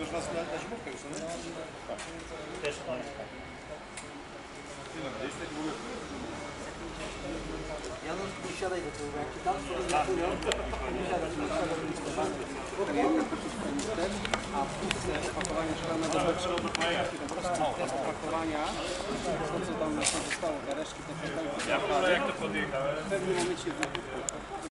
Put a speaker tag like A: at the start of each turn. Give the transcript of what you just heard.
A: już was na zimówkę już, nie? Tak.
B: Też on.
C: Janusz, nie siadaj do tego, jak ci tam fotografują, nie siadać, nie siadać do listowanki. A w opakowania szklanego test opakowania, to co tam się zostało, te resztki, te
B: Ja w ogóle jak to podjechałem.
C: w pewnym momencie wybuchło.